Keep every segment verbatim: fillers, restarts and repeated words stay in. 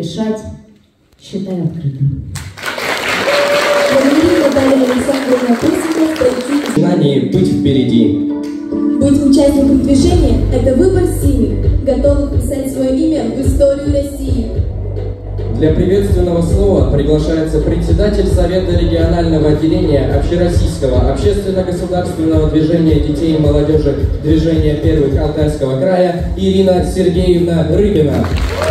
решать, считай открытым. Знание быть впереди. Быть участником движения – это выбор сильных, готовых писать свое имя в историю России. Для приветственного слова приглашается председатель Совета регионального отделения Общероссийского общественно-государственного движения детей и молодежи Движения первых Алтайского края Ирина Сергеевна Рыбина.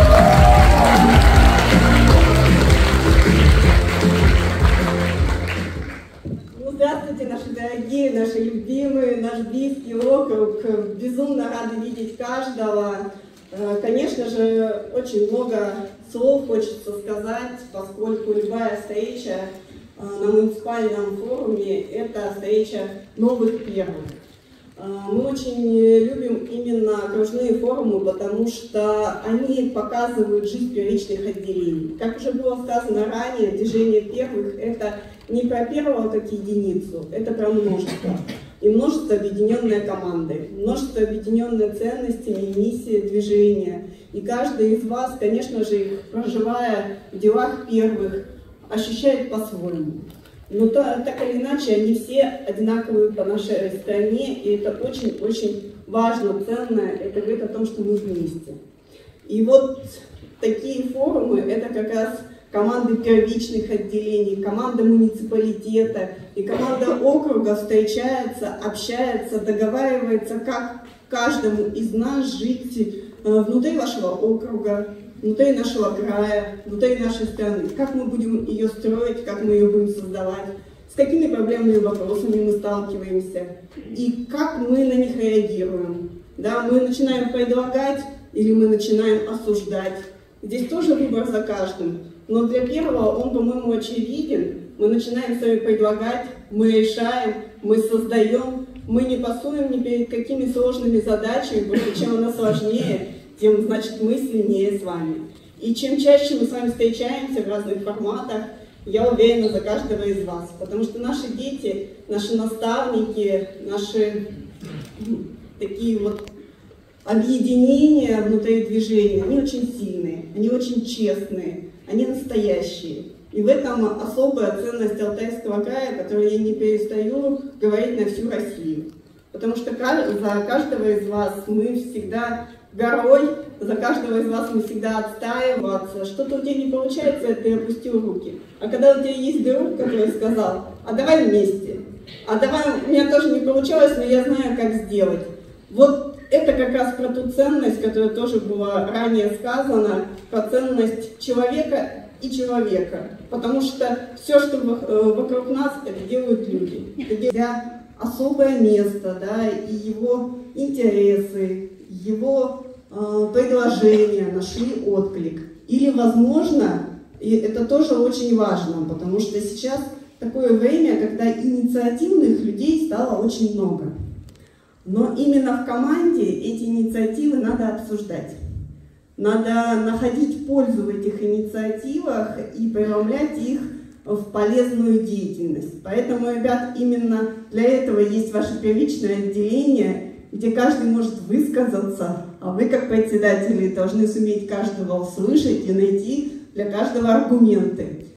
Здравствуйте, наши дорогие, наши любимые, наш близкий округ. Безумно рады видеть каждого. Конечно же, очень много слов хочется сказать, поскольку любая встреча на муниципальном форуме – это встреча новых первых. Мы очень любим именно окружные форумы, потому что они показывают жизнь первичных отделений. Как уже было сказано ранее, движение первых – это не про первого как единицу, это про множество. И множество объединенной командой, множество объединенной ценностями и миссией движения. И каждый из вас, конечно же, проживая в делах первых, ощущает по-своему. Но то, так или иначе, они все одинаковые по нашей стране, и это очень-очень важно, ценно, это говорит о том, что мы вместе. И вот такие форумы, это как раз команды первичных отделений, команда муниципалитета и команда округа встречается, общается, договаривается, как каждому из нас жить внутри вашего округа, внутри нашего края, внутри нашей страны, как мы будем ее строить, как мы ее будем создавать, с какими проблемами и вопросами мы сталкиваемся и как мы на них реагируем. Да, мы начинаем предлагать или мы начинаем осуждать. Здесь тоже выбор за каждым. Но для первого он, по-моему, очевиден. Мы начинаем с вами предлагать, мы решаем, мы создаем, мы не пасуем ни перед какими сложными задачами, потому что чем она сложнее, тем, значит, мы сильнее с вами. И чем чаще мы с вами встречаемся в разных форматах, я уверена за каждого из вас. Потому что наши дети, наши наставники, наши такие вот объединения внутри движения, они очень сильные, они очень честные. Они настоящие. И в этом особая ценность Алтайского края, которую я не перестаю говорить на всю Россию. Потому что за каждого из вас мы всегда горой, за каждого из вас мы всегда отстаиваться. Что-то у тебя не получается, ты опустил руки. А когда у тебя есть друг, который сказал, а давай вместе, а давай, у меня тоже не получалось, но я знаю, как сделать. Вот это как раз про ту ценность, которая тоже была ранее сказана, про ценность человека и человека. Потому что все, что вокруг нас, это делают люди. Это делают особое место, да, и его интересы, его э, предложения нашли отклик. Или, возможно, и это тоже очень важно, потому что сейчас такое время, когда инициативных людей стало очень много. Но именно в команде эти инициативы надо обсуждать. Надо находить пользу в этих инициативах и преломлять их в полезную деятельность. Поэтому, ребят, именно для этого есть ваше первичное отделение, где каждый может высказаться, а вы, как председатели, должны суметь каждого услышать и найти для каждого аргументы.